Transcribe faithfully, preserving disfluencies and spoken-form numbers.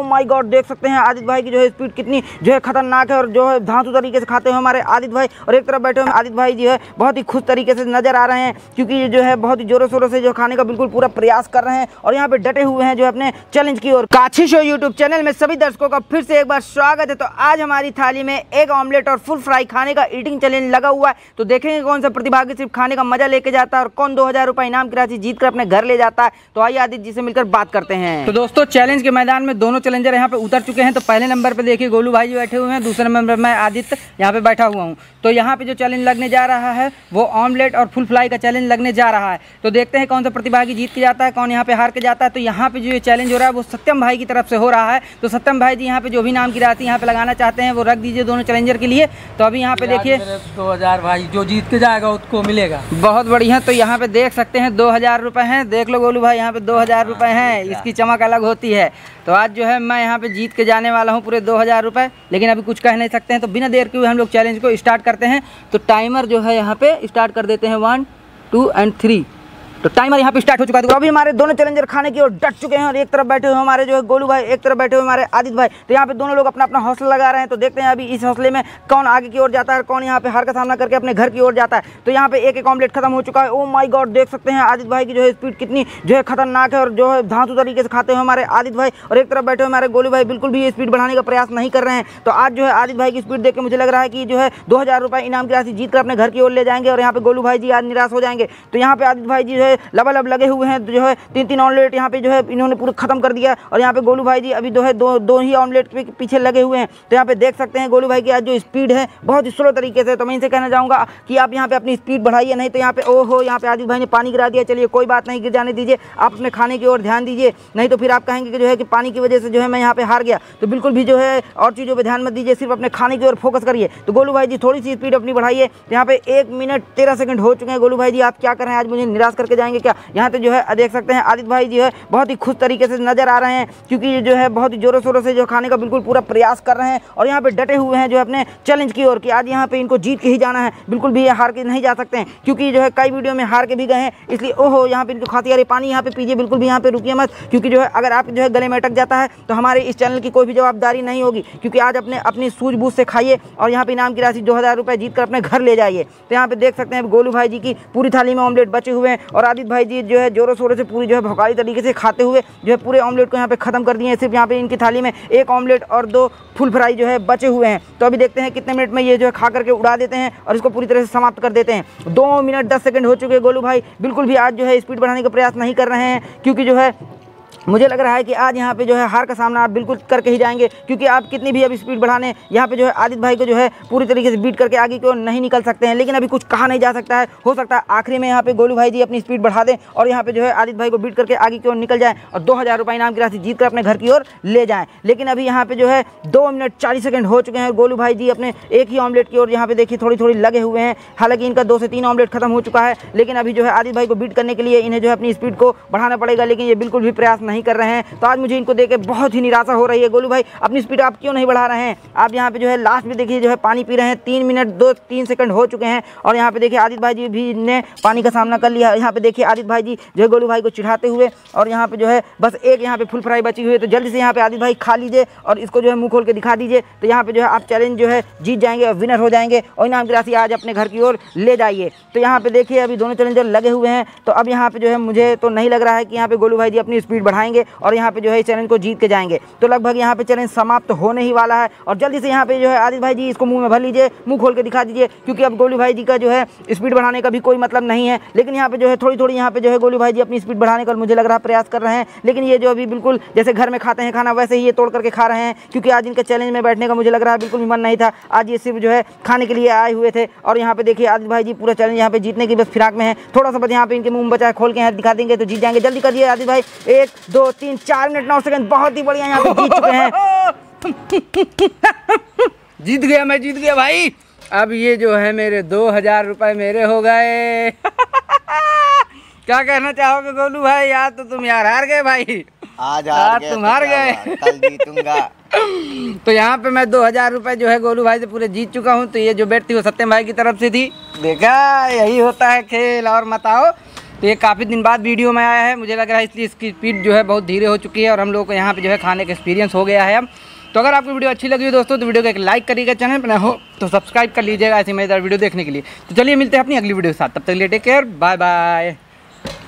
My God, देख सकते हैं आदित्य भाई की जो है स्पीड कितनी जो है खतरनाक है और जो है धांसू तरीके से खाते हुए हमारे आदित्य भाई। और एक तरफ बैठे हुए आदित्य भाई जी है बहुत ही खुश तरीके से नजर आ रहे हैं, क्योंकि ये जो है बहुत ही जोरों शोरों से जो खाने का बिल्कुल पूरा प्रयास कर रहे हैं और यहाँ पे डटे हुए हैं जो अपने चैलेंज की ओर। काछी शो यूट्यूब चैनल में सभी दर्शकों का फिर से एक बार स्वागत है। तो आज हमारी थाली में एक ऑमलेट और फुल फ्राई खाने का ईटिंग चैलेंज लगा हुआ है। तो देखेंगे कौन सा प्रतिभागी सिर्फ खाने का मजा लेके जाता है और कौन दो हजार रुपए इनाम की राशि जीत कर अपने घर ले जाता है। तो आइए आदित्य जी से मिलकर बात करते हैं। तो दोस्तों चैलेंज के मैदान में दोनों चैलेंजर यहाँ पे उतर चुके हैं। तो पहले नंबर पे देखिए गोलू भाई जी बैठे हुए हैं, दूसरे नंबर पर मैं आदित्य यहाँ पे बैठा हुआ हूँ। तो यहाँ पे जो चैलेंज लगने जा रहा है वो ऑमलेट और फुल फ्राई का चैलेंज लगने जा रहा है। तो देखते हैं कौन सा प्रतिभागी जीत के जाता है, कौन यहाँ पे हार के जाता है। तो यहाँ पे जो ये चैलेंज हो रहा है वो सत्यम भाई की तरफ से हो रहा है। तो सत्यम भाई जी यहाँ पे जो भी नाम की राशि यहाँ पे लगाना चाहते हैं वो रख दीजिए दोनों चैलेंजर के लिए। तो अभी यहाँ पे देखिए दो हजार भाई जो जीत के जाएगा उसको मिलेगा। बहुत बढ़िया। तो यहाँ पे देख सकते हैं दो हजार रुपये हैं, देख लो गोलू भाई यहाँ पे दो हजार रुपये हैं, इसकी चमक अलग होती है। तो आज जो है मैं यहाँ पे जीत के जाने वाला हूँ पूरे दो हजार रुपये, लेकिन अभी कुछ कह नहीं सकते हैं। तो बिना देर के हुए हम लोग चैलेंज को स्टार्ट करते हैं। तो टाइमर जो है यहाँ पे स्टार्ट कर देते हैं, वन टू एंड थ्री। तो टाइमर यहाँ पे स्टार्ट हो चुका है। तो अभी हमारे दोनों चैलेंजर खाने की ओर डट चुके हैं और एक तरफ बैठे हुए हमारे जो है गोलू भाई, एक तरफ बैठे हुए हमारे आदित्य भाई। तो यहाँ पे दोनों लोग अपना अपना हौसला लगा रहे हैं। तो देखते हैं अभी इस हौसले में कौन आगे की ओर जाता है, कौन यहाँ पे हार का सामना करके अपने घर की ओर जाता है। तो यहाँ पे एक एक ऑमलेट खत्म हो चुका है। ओ माय गॉड, देख सकते हैं आदित्य भाई की जो है स्पीड कितनी जो है खतरनाक है और जो है धांसू तरीके से खाते हुए हमारे आदित्य भाई। और एक तरफ बैठे हुए हमारे गोलू भाई बिल्कुल भी स्पीड बढ़ाने का प्रयास नहीं कर रहे हैं। तो आज जो है आदित्य भाई की स्पीड देख के मुझे लग रहा है कि जो है दो हजार रुपये इनाम की राशि जीत कर अपने घर की ओर ले जाएंगे और यहाँ पे गोलू भाई जी आज निराश हो जाएंगे। तो यहाँ पे आदित्य भाई जी जो है लबालब लगे हुए हैं, जो है तीन तीन ऑमलेट यहाँ पे जो है इन्होंने पूरा खत्म कर दिया। और यहाँ पे गोलू भाई जी अभी जो है दो दो ही ऑमलेट के पीछे लगे हुए हैं। तो यहाँ पे देख सकते हैं गोलू भाई की आज जो स्पीड है बहुत ही स्लो तरीके से। तो मैं इनसे कहना चाहूँगा कि आप यहाँ पे अपनी स्पीड बढ़ाइए, नहीं तो यहाँ पे ओहो यहाँ पे आदित्य भाई ने पानी गिरा दिया। चलिए कोई बात नहीं, गिर जाने दीजिए, आप अपने खाने की ओर ध्यान दीजिए, नहीं तो फिर आप कहेंगे कि जो है कि पानी की वजह से जो है मैं यहाँ पे हार गया। तो बिल्कुल भी जो है और चीज़ों पर ध्यान मत दीजिए, सिर्फ अपने खाने की ओर फोकस करिए। तो गोलू भाई जी थोड़ी सी स्पीड अपनी बढ़ाइए। तो यहाँ पे एक मिनट तेरह सेकंड हो चुके हैं। गोलू भाई जी आप क्या कर रहे हैं, आज मुझे निराश करके जाएंगे क्या? यहाँ पे जो है देख सकते हैं आदित्य भाई जो है बहुत ही खुश तरीके से नजर आ रहे हैं, क्योंकि ये जो है बहुत ही जोरों शोरों से जो खाने का बिल्कुल पूरा प्रयास कर रहे हैं और यहाँ पे डटे हुए हैं जो अपने चैलेंज की ओर कि आज यहाँ पे इनको जीत के ही जाना है। बिल्कुल भी ये हार के नहीं जा सकते हैं, क्योंकि जो है कई वीडियो में हार के भी गए हैं। इसलिए ओहो यहाँ पे इनको खाती यार पानी यहाँ पे पीजिए, बिल्कुल भी यहाँ पे रुकिए मत, क्योंकि जो है अगर आप जो है गले में अटक जाता है तो हमारे इस चैनल की कोई भी जवाबदारी नहीं होगी। क्योंकि आज अपने अपनी सूझबूझ से खाइए और यहाँ पे इनाम की राशि दो हजार रुपये जीत कर अपने घर ले जाइए। तो यहाँ पे देख सकते हैं गोलू भाई जी की पूरी थाली में ऑमलेट बचे हुए हैं और आदित्य भाई जी जो है जोरों शोरों से पूरी जो है भौकाली तरीके से खाते हुए जो है पूरे ऑमलेट को यहाँ पे खत्म कर दिए हैं। सिर्फ यहाँ पे इनकी थाली में एक ऑमलेट और दो फुल फ्राई जो है बचे हुए हैं। तो अभी देखते हैं कितने मिनट में ये जो है खा करके उड़ा देते हैं और इसको पूरी तरह से समाप्त कर देते हैं। दो मिनट दस सेकंड हो चुके हैं। गोलू भाई बिल्कुल भी आज जो है स्पीड बढ़ाने का प्रयास नहीं कर रहे हैं, क्योंकि जो है मुझे लग रहा है कि आज यहाँ पे जो है हार का सामना आप बिल्कुल करके ही जाएंगे। क्योंकि आप कितनी भी अभी स्पीड बढ़ाने यहाँ पे जो है आदित्य भाई को जो है पूरी तरीके से बीट करके आगे की ओर नहीं निकल सकते हैं। लेकिन अभी कुछ कहा नहीं जा सकता है, हो सकता है आखिरी में यहाँ पे गोलू भाई जी अपनी स्पीड बढ़ा दें और यहाँ पे जो है आदित्य भाई को बीट करके आगे की ओर निकल जाएँ और दो हज़ार रुपये इनाम की राशि जीत कर अपने घर की ओर ले जाएँ। लेकिन अभी यहाँ पे जो है दो मिनट चालीस सेकंड हो चुके हैं। गोलू भाई जी अपने एक ही ऑमलेट की ओर यहाँ पे देखिए थोड़ी थोड़ी लगे हुए हैं। हालांकि इनका दो से तीन ऑमलेट खत्म हो चुका है, लेकिन अभी जो है आदित्य भाई को बीट करने के लिए इन्हें जो है अपनी स्पीड को बढ़ाना पड़ेगा, लेकिन ये बिल्कुल भी प्रयास नहीं कर रहे हैं। तो आज मुझे इनको देख के बहुत ही निराशा हो रही है। गोलू भाई अपनी स्पीड आप क्यों नहीं बढ़ा रहे हैं? आप यहाँ पे जो है लास्ट में देखिए जो है पानी पी रहे हैं। तीन मिनट दो तीन सेकंड हो चुके हैं और यहाँ पे देखिए आदित्य भाई जी भी ने पानी का सामना कर लिया। यहाँ पे देखिए आदित्य भाई जी जो है गोलू भाई को चिढ़ाते हुए और यहाँ पे जो है बस एक यहाँ पे फुल फ्राई बची हुई है। तो जल्दी से यहाँ पे आदित्य भाई खा लीजिए और इसको जो है मुँह खोल के दिखा दीजिए। तो यहाँ पे जो है आप चैलेंज जो है जीत जाएंगे और विनर हो जाएंगे और इनाम की राशि आज अपने घर की ओर ले जाइए। तो यहाँ पे देखिए अभी दोनों चैलेंजर लगे हुए हैं। तो अब यहाँ पे जो है मुझे तो नहीं लग रहा है कि यहाँ पे गोलू भाई जी अपनी स्पीड बढ़ाएंगे और यहाँ पे जो है इस चैलेंज को जीत के जाएंगे। तो लगभग यहाँ पे चैलेंज समाप्त होने ही वाला है और जल्दी से यहाँ पे जो है आदित्य भाई जी इसको मुंह में भर लीजिए, मुंह खोल के दिखा दीजिए, क्योंकि अब गोलू भाई जी का जो है स्पीड बढ़ाने का भी कोई मतलब नहीं है। लेकिन यहाँ पे जो है थोड़ी थोड़ी यहाँ पे जो है गोलू भाई जी अपनी स्पीड बढ़ाने का मुझे लग रहा है प्रयास कर रहे हैं। लेकिन ये जो अभी बिल्कुल जैसे घर में खाते हैं खाना वैसे ही ये तोड़ करके खा रहे हैं, क्योंकि आज इनका चैलेंज में बैठने का मुझे लग रहा है बिल्कुल भी मन नहीं था। आज ये सिर्फ जो है खाने के लिए आए हुए थे और यहाँ पे देखिए आदित्य भाई जी पूरा चैलेंज यहाँ पे जीतने की बस फिराक में है। थोड़ा सा बस यहाँ पे इनके मुंह में बचा है, खोल के यहाँ दिखा देंगे तो जीत जाएंगे। जल्दी करिए आदित्य भाई, एक दो तीन चार मिनट नौ सेकंड, बहुत ही बढ़िया यहाँ पे जीत चुके हैं। जीत गया, मैं जीत गया भाई। अब ये जो है मेरे दो हजार रुपये मेरे हो गए। क्या कहना चाहोगे गोलू भाई? यार तो तुम यार हार गए भाई, आज हार गए, तुम हार गए, कल जीतूंगा। तो यहाँ पे मैं दो हजार रुपये जो है गोलू भाई से पूरे जीत चुका हूँ। तो ये जो बेट थी वो सत्यम भाई की तरफ से थी। देखा, यही होता है खेल। और बताओ तो ये काफ़ी दिन बाद वीडियो में आया है, मुझे लग रहा है इसलिए इसकी स्पीड जो है बहुत धीरे हो चुकी है और हम लोग को यहाँ पे जो है खाने का एक्सपीरियंस हो गया है अब। तो अगर आपको वीडियो अच्छी लगी हो दोस्तों तो वीडियो को एक लाइक करिएगा, चैनल पर हो तो सब्सक्राइब कर लीजिएगा ऐसी मज़ेदार वीडियो देखने के लिए। तो चलिए मिलते हैं अपनी अगली वीडियो के साथ, तब तक के लिए टेक केयर, बाय बाय।